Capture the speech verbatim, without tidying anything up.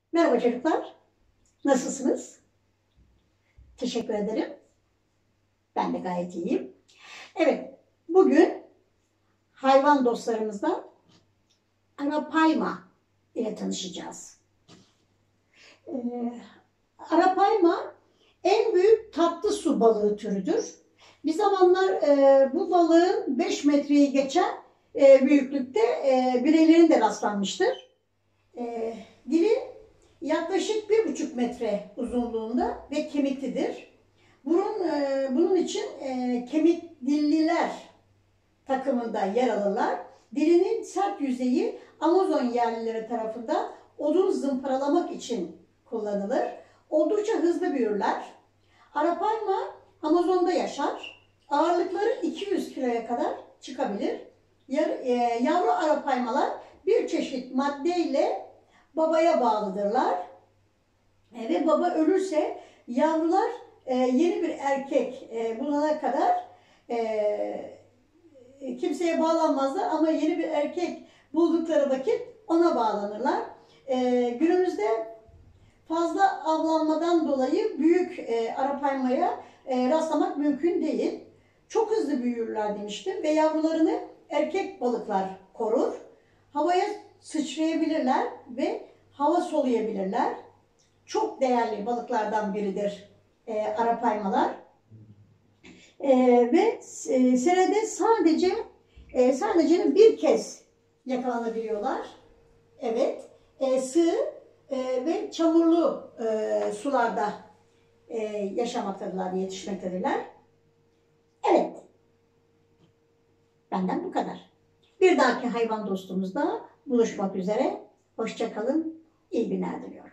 Merhaba çocuklar. Nasılsınız? Teşekkür ederim. Ben de gayet iyiyim. Evet, bugün hayvan dostlarımızdan Arapayma ile tanışacağız. Ee, Arapayma en büyük tatlı su balığı türüdür. Bir zamanlar e, bu balığın beş metreyi geçen e, büyüklükte e, bireylerine de rastlanmıştır. E, dili yaklaşık bir buçuk metre uzunluğunda ve kemiklidir. Bunun, e, bunun için e, kemik dilliler takımında yer alırlar. Dilinin sert yüzeyi Amazon yerlileri tarafından odun zımparalamak için kullanılır. Oldukça hızlı büyürler. Arapayma Amazon'da yaşar. Ağırlıkları iki yüz kiloya kadar çıkabilir. Yavru arapaymalar bir çeşit maddeyle babaya bağlıdırlar. Ve baba ölürse yavrular yeni bir erkek bulana kadar kimseye bağlanmazlar ama yeni bir erkek buldukları vakit ona bağlanırlar. Günümüzde fazla avlanmadan dolayı büyük e, arapaymaya e, rastlamak mümkün değil. Çok hızlı büyürler demiştim ve yavrularını erkek balıklar korur. Havaya sıçrayabilirler ve hava soluyabilirler. Çok değerli balıklardan biridir e, arapaymalar. E, ve e, senede sadece e, sadece bir kez yakalanabiliyorlar. Evet, e, sığ e, ve çamurlu e, sularda e, yaşamaktadırlar, yetişmektedirler. Evet, benden bu kadar. Bir dahaki hayvan dostumuzda buluşmak üzere. Hoşça kalın, iyi günler diliyorum.